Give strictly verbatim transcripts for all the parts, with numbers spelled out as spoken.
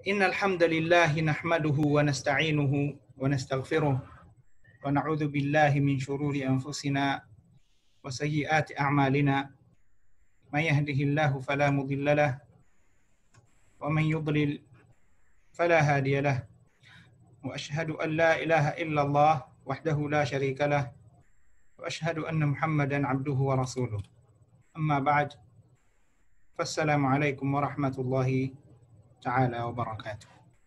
إن الحمد لله نحمده ونستعينه ونستغفره ونعوذ بالله من شرور أنفسنا وسيئات أعمالنا. من يهده الله فلا مضل له ومن يضلل فلا هادي له، وأشهد أن لا إله إلا الله وحده لا شريك له، وأشهد أن محمدا عبده ورسوله. أما بعد، فالسلام عليكم ورحمة الله تعالى وبركاته.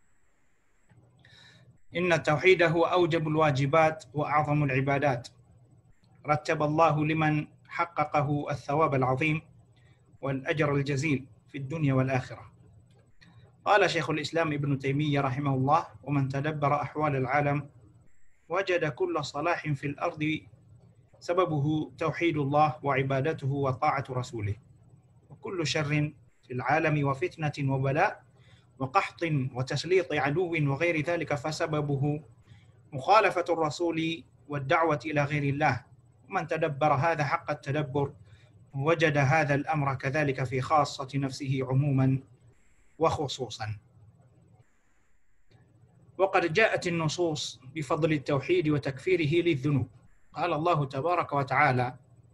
إن التوحيد هو أوجب الواجبات وأعظم العبادات، رتب الله لمن حققه الثواب العظيم والأجر الجزيل في الدنيا والآخرة. قال شيخ الإسلام ابن تيمية رحمه الله: ومن تدبر أحوال العالم وجد كل صلاح في الأرض سببه توحيد الله وعبادته وطاعة رسوله، وكل شر في العالم وفتنة وبلاء وقحط وتسليط عدو وغير ذلك فسببه مخالفة الرسول والدعوة إلى غير الله. ومن تدبر هذا حق التدبر وجد هذا الأمر كذلك في خاصة نفسه عموما وخصوصا. وقد جاءت النصوص بفضل التوحيد وتكفيره للذنوب. قال الله تبارك وتعالى: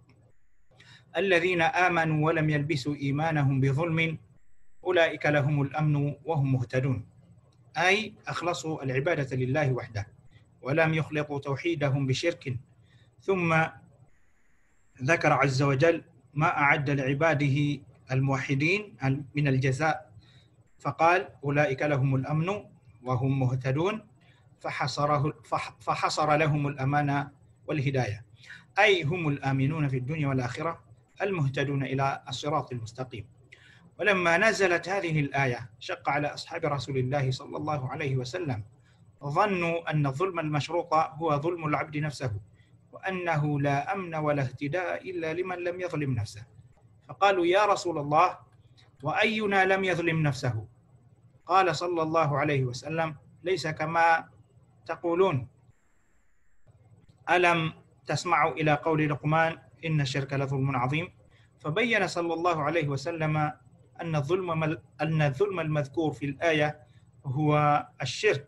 الذين آمنوا ولم يلبسوا إيمانهم بظلم أولئك لهم الأمن وهم مهتدون، أي أخلصوا العبادة لله وحده ولم يخلطوا توحيدهم بشرك. ثم ذكر عز وجل ما أعد لعباده الموحدين من الجزاء، فقال: أولئك لهم الأمن وهم مهتدون، فحصره فحصر لهم الأمان والهداية، أي هم الآمنون في الدنيا والآخرة المهتدون إلى الصراط المستقيم. ولما نزلت هذه الآية شق على أصحاب رسول الله صلى الله عليه وسلم، ظنوا أن الظلم المشروط هو ظلم العبد نفسه، وأنه لا أمن ولا اهتداء إلا لمن لم يظلم نفسه، فقالوا: يا رسول الله، وأينا لم يظلم نفسه؟ قال صلى الله عليه وسلم: ليس كما تقولون. ألم تسمعوا إلى قول لقمان: إن الشرك لظلم عظيم؟ فبين صلى الله عليه وسلم أن الظلم أن الظلم المذكور في الآية هو الشرك،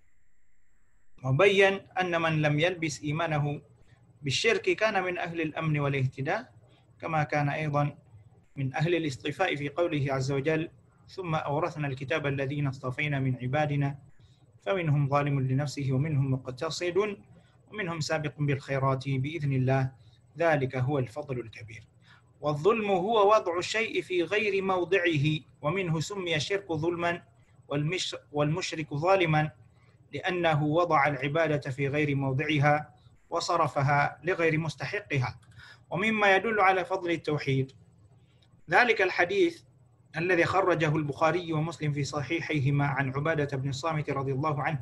وبين أن من لم يلبس إيمانه بالشرك كان من أهل الأمن والاهتداء، كما كان أيضا من أهل الاصطفاء في قوله عز وجل: ثم أورثنا الكتاب الذين اصطفينا من عبادنا فمنهم ظالم لنفسه ومنهم مقتصد ومنهم سابق بالخيرات بإذن الله، ذلك هو الفضل الكبير. والظلم هو وضع الشيء في غير موضعه، ومنه سمي الشرك ظلما والمشرك ظالما، لأنه وضع العبادة في غير موضعها وصرفها لغير مستحقها. ومما يدل على فضل التوحيد ذلك الحديث الذي خرجه البخاري ومسلم في صحيحيهما عن عبادة بن الصامت رضي الله عنه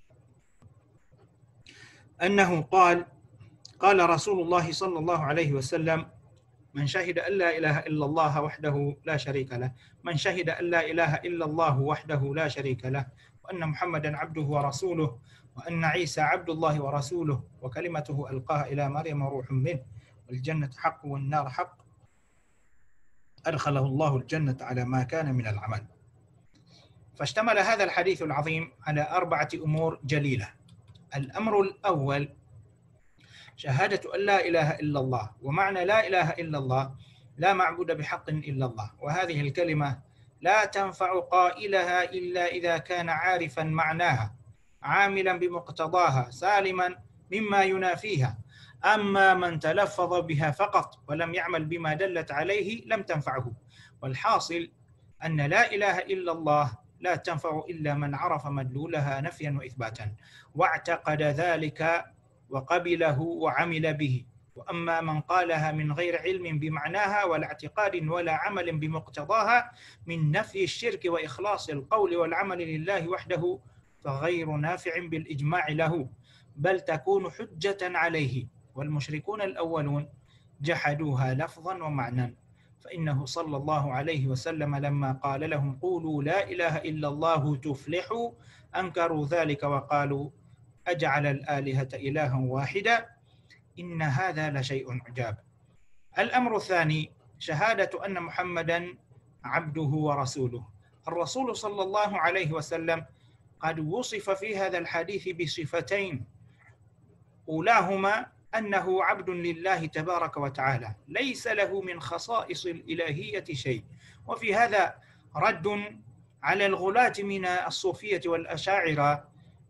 أنه قال: قال رسول الله صلى الله عليه وسلم: من شهد أن لا إله إلا الله وحده لا شريك له، من شهد أن لا إله إلا الله وحده لا شريك له، وأن محمدا عبده ورسوله، وأن عيسى عبد الله ورسوله، وكلمته ألقاها إلى مريم روح منه، والجنة حق والنار حق، أدخله الله الجنة على ما كان من العمل. فاشتمل هذا الحديث العظيم على أربعة أمور جليلة. الأمر الأول شهادة أن لا إله إلا الله، ومعنى لا إله إلا الله لا معبود بحق إلا الله، وهذه الكلمة لا تنفع قائلها إلا إذا كان عارفا معناها عاملا بمقتضاها سالما مما ينافيها. أما من تلفظ بها فقط ولم يعمل بما دلت عليه لم تنفعه. والحاصل أن لا إله إلا الله لا تنفع إلا من عرف مدلولها نفيا وإثباتا واعتقد ذلك وقبله وعمل به. وأما من قالها من غير علم بمعناها ولا اعتقاد ولا عمل بمقتضاها من نفي الشرك وإخلاص القول والعمل لله وحده فغير نافع بالإجماع له، بل تكون حجة عليه. والمشركون الأولون جحدوها لفظا ومعنى، فإنه صلى الله عليه وسلم لما قال لهم: قولوا لا إله إلا الله تفلحوا، أنكروا ذلك وقالوا: أجعل الآلهة إلها واحدا إن هذا لشيء عجاب. الأمر الثاني شهادة أن محمدا عبده ورسوله، الرسول صلى الله عليه وسلم قد وصف في هذا الحديث بصفتين، أولاهما أنه عبد لله تبارك وتعالى ليس له من خصائص الإلهية شيء، وفي هذا رد على الغلاة من الصوفية والأشاعرة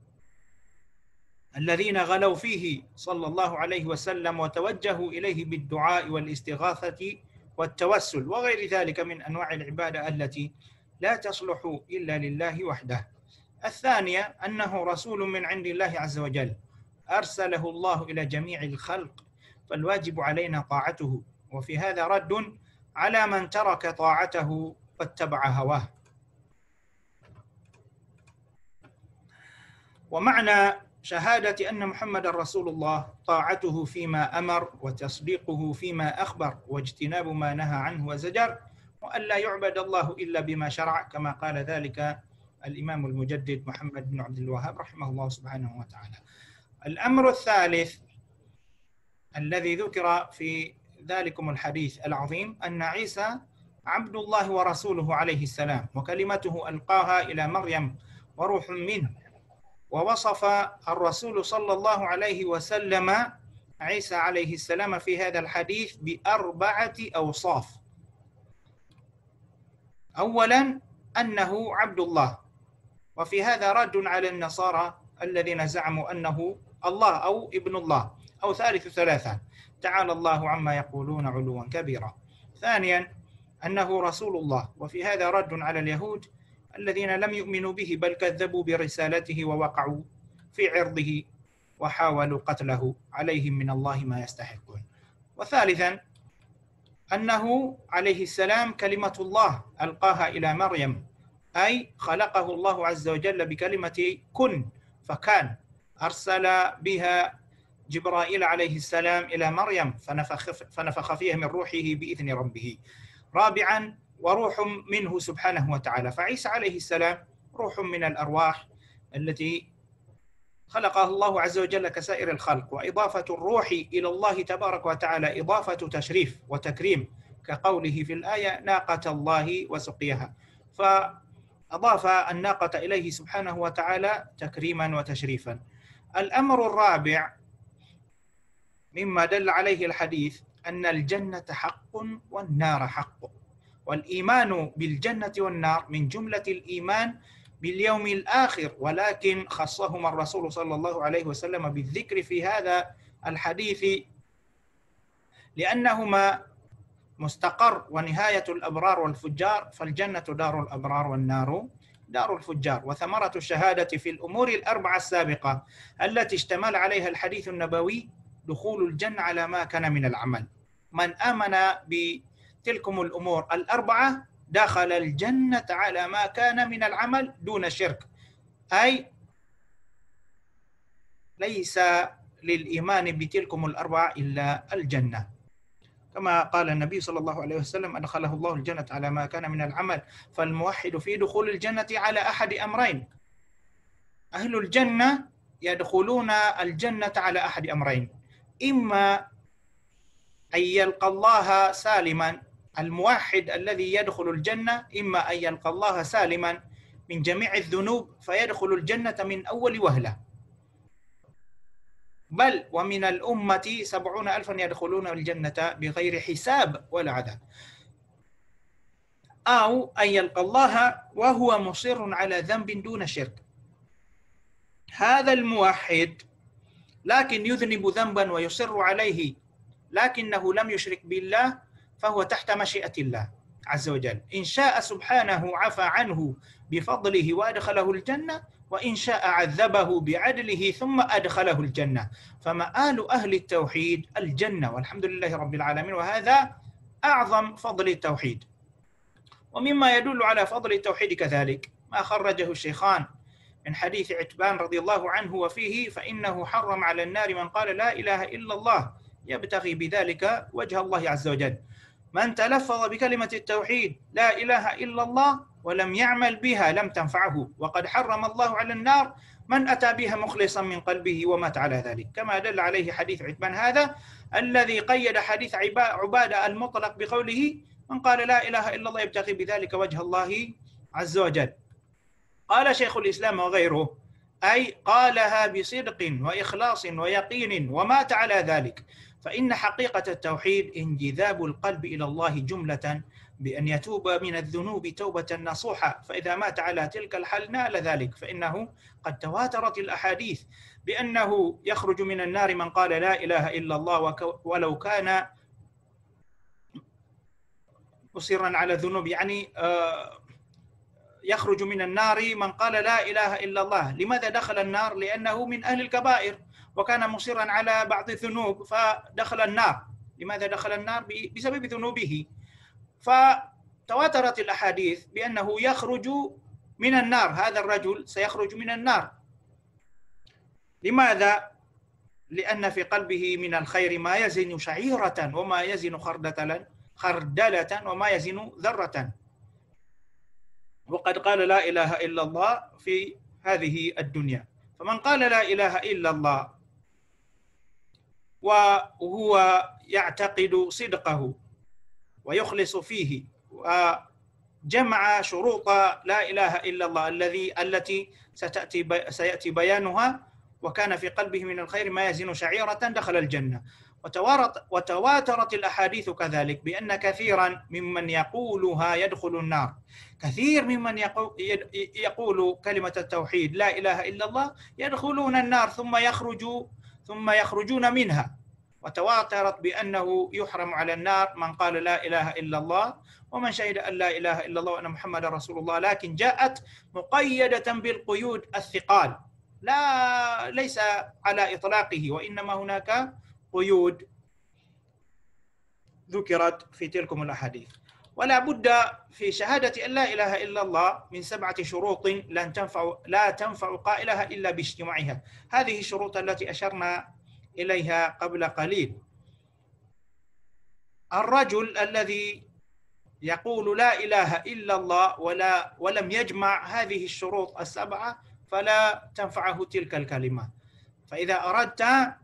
الذين غلوا فيه صلى الله عليه وسلم وتوجهوا إليه بالدعاء والاستغاثة والتوسل وغير ذلك من أنواع العبادة التي لا تصلح إلا لله وحده. الثانية أنه رسول من عند الله عز وجل أرسله الله إلى جميع الخلق، فالواجب علينا طاعته، وفي هذا رد على من ترك طاعته واتبع هواه. ومعنى شهادة أن محمد رسول الله طاعته فيما أمر وتصديقه فيما أخبر واجتناب ما نهى عنه وزجر، وأن لا يعبد الله إلا بما شرع، كما قال ذلك الإمام المجدد محمد بن عبد الوهاب رحمه الله سبحانه وتعالى. الأمر الثالث الذي ذكر في ذلكم الحديث العظيم أن عيسى عبد الله ورسوله عليه السلام، وكلمته ألقاها إلى مريم وروح منه. ووصف الرسول صلى الله عليه وسلم عيسى عليه السلام في هذا الحديث بأربعة أوصاف. أولا أنه عبد الله، وفي هذا رد على النصارى الذين زعموا أنه الله أو ابن الله أو ثالث ثلاثة، تعالى الله عما يقولون علوا كبيرا. ثانيا أنه رسول الله، وفي هذا رد على اليهود الذين لم يؤمنوا به بل كذبوا برسالته ووقعوا في عرضه وحاولوا قتله، عليهم من الله ما يستحقون. وثالثا أنه عليه السلام كلمة الله ألقاها إلى مريم، أي خلقه الله عز وجل بكلمة كن فكان، أرسل بها جبرائيل عليه السلام إلى مريم فنفخ, فنفخ فيها من روحه بإذن ربه. رابعا وروح منه سبحانه وتعالى، فعيسى عليه السلام روح من الأرواح التي خلقها الله عز وجل كسائر الخلق، وإضافة الروح إلى الله تبارك وتعالى إضافة تشريف وتكريم، كقوله في الآية ناقة الله وسقيها، فأضاف الناقة إليه سبحانه وتعالى تكريما وتشريفا. الأمر الرابع مما دل عليه الحديث أن الجنة حق والنار حق، والإيمان بالجنة والنار من جملة الإيمان باليوم الآخر، ولكن خصهما الرسول صلى الله عليه وسلم بالذكر في هذا الحديث لأنهما مستقر ونهاية الأبرار والفجار، فالجنة دار الأبرار والنار دار الفجار. وثمرة الشهادة في الأمور الأربعة السابقة التي اشتمل عليها الحديث النبوي دخول الجنة على ما كان من العمل. من آمن بتلكم الأمور الأربعة دخل الجنة على ما كان من العمل دون شرك، أي ليس للإيمان بتلكم الأربعة إلا الجنة، كما قال النبي صلى الله عليه وسلم أدخله الله الجنة على ما كان من العمل. فالموحد في دخول الجنة على أحد أمرين، أهل الجنة يدخلون الجنة على أحد أمرين، إما أن يلقى الله سالما، الموحد الذي يدخل الجنة إما أن يلقى الله سالما من جميع الذنوب فيدخل الجنة من أول وهلة، بل ومن الأمة سبعون ألفا يدخلون الجنة بغير حساب ولا عذاب، أو أن يلقى الله وهو مصر على ذنب دون شرك. هذا الموحد لكن يذنب ذنبا ويصر عليه لكنه لم يشرك بالله، فهو تحت مشيئة الله عز وجل، إن شاء سبحانه عفى عنه بفضله وأدخله الجنة، وإن شاء عذبه بعدله ثم أدخله الجنة. فمآل أهل التوحيد الجنة والحمد لله رب العالمين، وهذا أعظم فضل التوحيد. ومما يدل على فضل التوحيد كذلك ما خرجه الشيخان من حديث عتبان رضي الله عنه، وفيه فإنه حرم على النار من قال لا إله إلا الله يبتغي بذلك وجه الله عز وجل. من تلفظ بكلمة التوحيد لا إله إلا الله ولم يعمل بها لم تنفعه، وقد حرم الله على النار من أتى بها مخلصا من قلبه ومات على ذلك، كما دل عليه حديث عتبان هذا الذي قيد حديث عبادة المطلق بقوله من قال لا إله إلا الله يبتغي بذلك وجه الله عز وجل. قال شيخ الإسلام وغيره: أي قالها بصدق وإخلاص ويقين ومات على ذلك، فإن حقيقة التوحيد انجذاب القلب إلى الله جملة بأن يتوب من الذنوب توبة نصوحة، فإذا مات على تلك الحال نال ذلك، فإنه قد تواترت الأحاديث بأنه يخرج من النار من قال لا إله إلا الله ولو كان مصرا على الذنوب، يعني يخرج من النار من قال لا إله إلا الله. لماذا دخل النار؟ لأنه من أهل الكبائر وكان مصرا على بعض الذنوب فدخل النار. لماذا دخل النار؟ بسبب ذنوبه. فتواترت الأحاديث بأنه يخرج من النار، هذا الرجل سيخرج من النار. لماذا؟ لأن في قلبه من الخير ما يزن شعيرة وما يزن خردلة خردلة وما يزن ذرة، وقد قال لا إله إلا الله في هذه الدنيا. فمن قال لا إله إلا الله وهو يعتقد صدقه ويخلص فيه وجمع شروط لا إله إلا الله الذي التي ستأتي سيأتي بيانها، وكان في قلبه من الخير ما يزن شعيرة، دخل الجنة. وتواترت الأحاديث كذلك بأن كثيرا ممن يقولها يدخل النار. كثير ممن يقول كلمة التوحيد لا إله إلا الله يدخلون النار ثم يخرجوا ثم يخرجون منها. وتواترت بأنه يحرم على النار من قال لا إله إلا الله ومن شهد أن لا إله إلا الله وأن محمد رسول الله، لكن جاءت مقيدة بالقيود الثقال، لا ليس على إطلاقه، وإنما هناك قيود ذكرت في تلكم الأحاديث. ولا بد في شهادة أن لا إله إلا الله من سبعة شروط لن تنفع لا تنفع قائلها إلا باجتماعها. هذه الشروط التي أشرنا إليها قبل قليل. الرجل الذي يقول لا إله إلا الله ولا ولم يجمع هذه الشروط السبعة فلا تنفعه تلك الكلمة. فإذا أردت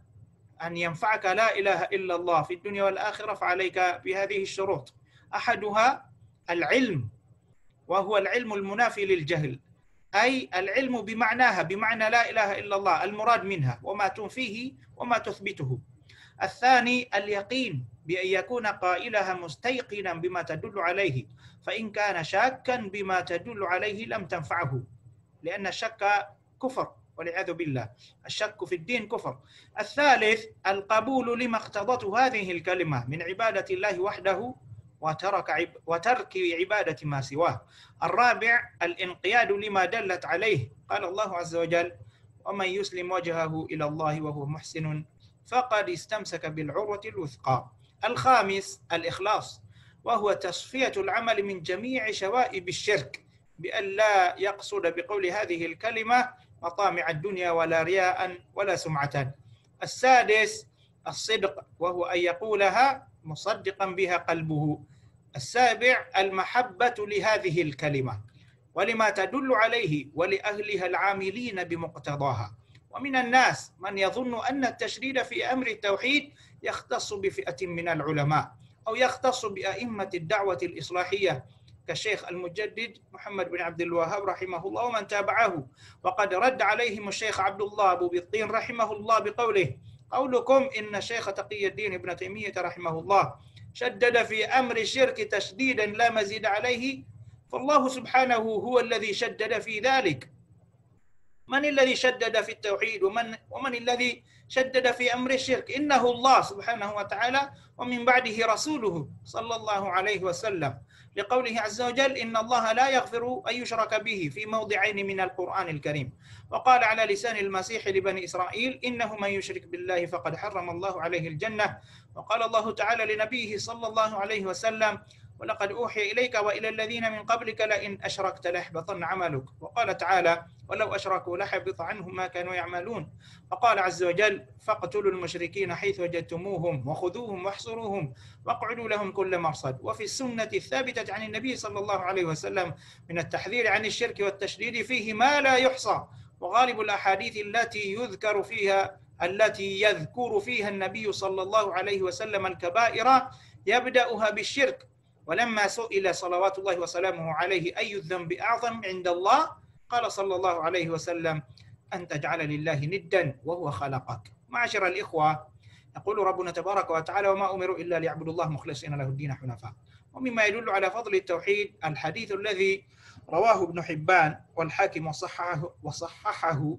أن ينفعك لا إله إلا الله في الدنيا والآخرة فعليك بهذه الشروط. أحدها العلم، وهو العلم المنافي للجهل، أي العلم بمعناها، بمعنى لا إله إلا الله، المراد منها وما تنفيه وما تثبته. الثاني اليقين، بأن يكون قائلها مستيقنا بما تدل عليه، فإن كان شاكا بما تدل عليه لم تنفعه، لأن الشك كفر والعياذ بالله، الشك في الدين كفر. الثالث القبول لما اقتضته هذه الكلمة من عبادة الله وحده وترك عب وترك عبادة ما سواه. الرابع الانقياد لما دلت عليه، قال الله عز وجل: ومن يسلم وجهه إلى الله وهو محسن فقد استمسك بالعروة الوثقى. الخامس الإخلاص، وهو تصفية العمل من جميع شوائب الشرك، بأن لا يقصد بقول هذه الكلمة مطامع الدنيا ولا رياء ولا سمعة. السادس الصدق، وهو أن يقولها مصدقا بها قلبه. السابع المحبة لهذه الكلمة ولما تدل عليه ولأهلها العاملين بمقتضاها. ومن الناس من يظن أن التشديد في أمر التوحيد يختص بفئة من العلماء أو يختص بأئمة الدعوة الإصلاحية كالشيخ المجدد محمد بن عبد الوهاب رحمه الله ومن تابعه، وقد رد عليهم الشيخ عبد الله أبو بطين رحمه الله بقوله: قولكم إن الشيخ تقي الدين ابن تيمية رحمه الله شدد في أمر الشرك تشديدا لا مزيد عليه، فالله سبحانه هو الذي شدد في ذلك. من الذي شدد في التوحيد ومن, ومن الذي شدد في أمر الشرك؟ إنه الله سبحانه وتعالى، ومن بعده رسوله صلى الله عليه وسلم، لقوله عز وجل: إن الله لا يغفر أن يشرك به في موضعين من القرآن الكريم. وقال على لسان المسيح لبني إسرائيل: إنه من يشرك بالله فقد حرم الله عليه الجنة. وقال الله تعالى لنبيه صلى الله عليه وسلم: ولقد أوحي إليك وإلى الذين من قبلك لئن أشركت ليحبطن عملك. وقال تعالى: ولو أشركوا لحبط عنهم ما كانوا يعملون. وقال عز وجل: فاقتلوا المشركين حيث وجدتموهم وخذوهم واحصروهم واقعدوا لهم كل مرصد. وفي السنة الثابتة عن النبي صلى الله عليه وسلم من التحذير عن الشرك والتشديد فيه ما لا يحصى. وغالب الأحاديث التي يذكر فيها التي يذكر فيها النبي صلى الله عليه وسلم الكبائر يبدأها بالشرك، ولما سئل صلوات الله وسلامه عليه أي الذنب أعظم عند الله قال صلى الله عليه وسلم أن تجعل لله ندا وهو خلقك. معاشر الإخوة، يقول ربنا تبارك وتعالى وما أمروا إلا ليعبدوا الله مخلصين له الدين حنفاء. ومما يدل على فضل التوحيد الحديث الذي رواه ابن حبان والحاكم وصححه, وصححه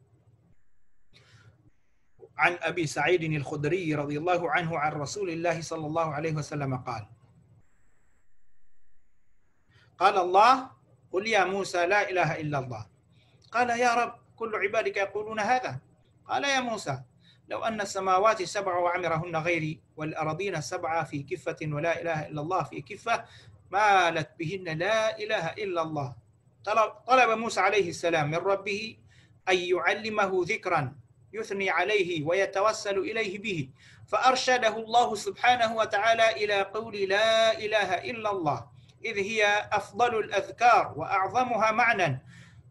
عن أبي سعيد الخدري رضي الله عنه عن رسول الله صلى الله عليه وسلم قال قال الله قل يا موسى لا إله إلا الله. قال يا رب كل عبادك يقولون هذا. قال يا موسى لو أن السماوات السبع وعمرهن غيري والأراضين السبع في كفة ولا إله إلا الله في كفة مالت بهن لا إله إلا الله. طلب, طلب موسى عليه السلام من ربه أن يعلمه ذكرا يثني عليه ويتوسل إليه به، فأرشده الله سبحانه وتعالى إلى قول لا إله إلا الله، إذ هي أفضل الأذكار وأعظمها معنى،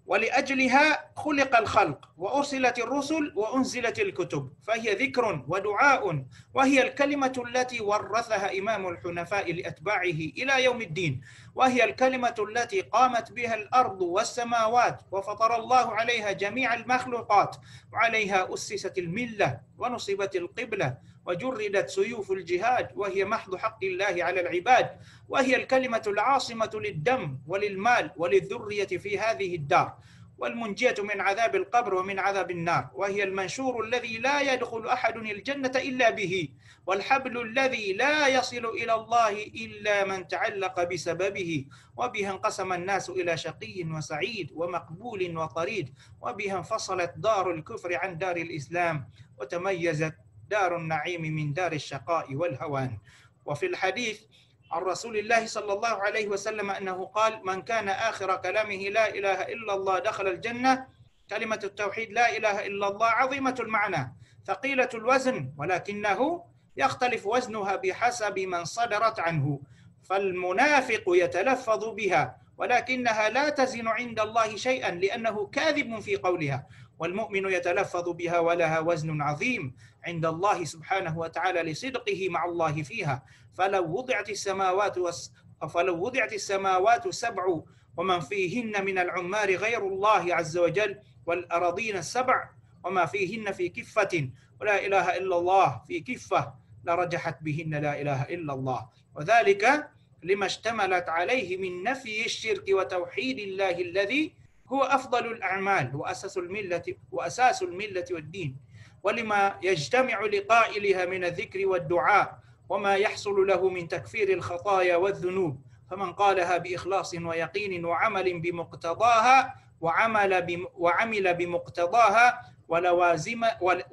ولأجلها خلق الخلق وأرسلت الرسل وأنزلت الكتب، فهي ذكر ودعاء، وهي الكلمة التي ورثها إمام الحنفاء لأتباعه إلى يوم الدين، وهي الكلمة التي قامت بها الأرض والسماوات وفطر الله عليها جميع المخلوقات، وعليها أسست الملة ونصبت القبلة وجردت سيوف الجهاد، وهي محض حق الله على العباد، وهي الكلمة العاصمة للدم وللمال وللذرية في هذه الدار، والمنجية من عذاب القبر ومن عذاب النار، وهي المنشور الذي لا يدخل أحد الجنة إلا به، والحبل الذي لا يصل إلى الله إلا من تعلق بسببه، وبها انقسم الناس إلى شقي وسعيد ومقبول وطريد، وبها انفصلت دار الكفر عن دار الإسلام، وتميزت دار النعيم من دار الشقاء والهوان. وفي الحديث عن رسول الله صلى الله عليه وسلم أنه قال من كان آخر كلامه لا إله إلا الله دخل الجنة. كلمة التوحيد لا إله إلا الله عظيمة المعنى ثقيلة الوزن، ولكنه يختلف وزنها بحسب من صدرت عنه، فالمنافق يتلفظ بها ولكنها لا تزن عند الله شيئا لأنه كاذب في قولها، والمؤمن يتلفظ بها ولها وزن عظيم عند الله سبحانه وتعالى لصدقه مع الله فيها. فلو وضعت السماوات وس... فلو وضعت السماوات سبع ومن فيهن من العمار غير الله عز وجل، والأراضين السبع وما فيهن في كفة، ولا إله إلا الله في كفة، لرجحت بهن لا إله إلا الله، وذلك لما اشتملت عليه من نفي الشرك وتوحيد الله الذي هو أفضل الأعمال وأساس الملة وأساس الملة والدين، ولما يجتمع لقائلها من الذكر والدعاء، وما يحصل له من تكفير الخطايا والذنوب. فمن قالها بإخلاص ويقين وعمل بمقتضاها وعمل بم وعمل بمقتضاها ولوازم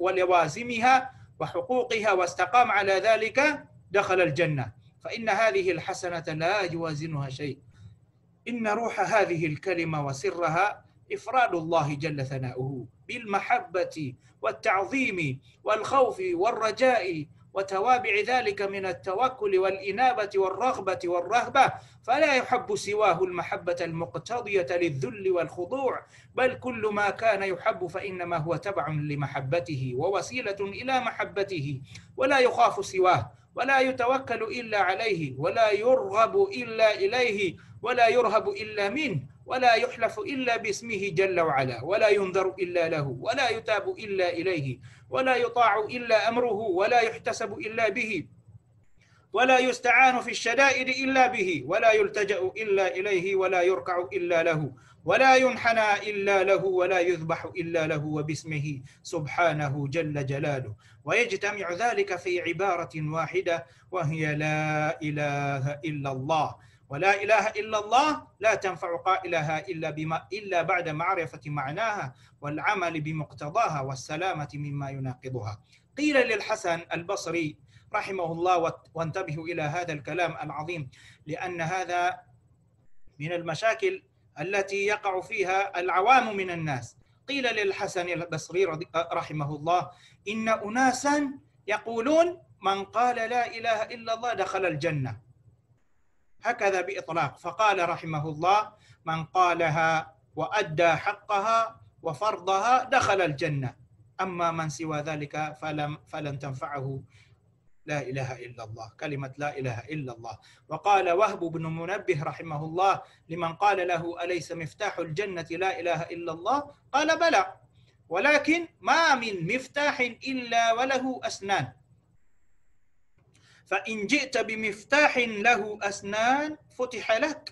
ولوازمها وحقوقها واستقام على ذلك دخل الجنة، فإن هذه الحسنة لا يوازنها شيء. إن روح هذه الكلمة وسرها إفراد الله جل ثناؤه بالمحبة والتعظيم والخوف والرجاء وتوابع ذلك من التوكل والإنابة والرغبة والرهبة، فلا يحب سواه المحبة المقتضية للذل والخضوع، بل كل ما كان يحب فإنما هو تبع لمحبته ووسيلة إلى محبته، ولا يخاف سواه، ولا يتوكل إلا عليه، ولا يرغب إلا إليه، ولا يرهب إلا منه، ولا يحلف إلا باسمه جل وعلا، ولا ينذر إلا له، ولا يتاب إلا إليه، ولا يطاع إلا أمره، ولا يحتسب إلا به، ولا يستعان في الشدائد إلا به، ولا يلتجأ إلا إليه، ولا يركع إلا له، ولا ينحنى إلا له، ولا يذبح إلا له وباسمه سبحانه جل جلاله. ويجتمع ذلك في عبارة واحدة وهي لا إله إلا الله. ولا إله إلا الله لا تنفع قائلها إلا, بما إلا بعد معرفة معناها والعمل بمقتضاها والسلامة مما يناقضها. قيل للحسن البصري رحمه الله، وانتبهوا إلى هذا الكلام العظيم لأن هذا من المشاكل التي يقع فيها العوام من الناس. قيل للحسن البصري رحمه الله إن أناسا يقولون من قال لا إله إلا الله دخل الجنة، هكذا بإطلاق، فقال رحمه الله من قالها وأدى حقها وفرضها دخل الجنة، أما من سوى ذلك فلم فلن تنفعه لا إله إلا الله، كلمة لا إله إلا الله. وقال وهب بن منبه رحمه الله لمن قال له أليس مفتاح الجنة لا إله إلا الله؟ قال بلى، ولكن ما من مفتاح إلا وله أسنان، فإن جئت بمفتاح له أسنان فتح لك،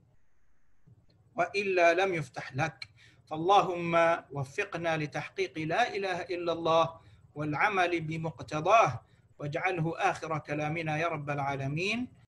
وإلا لم يفتح لك. فاللهم وفقنا لتحقيق لا إله إلا الله والعمل بمقتضاه، واجعله آخر كلامنا يا رب العالمين.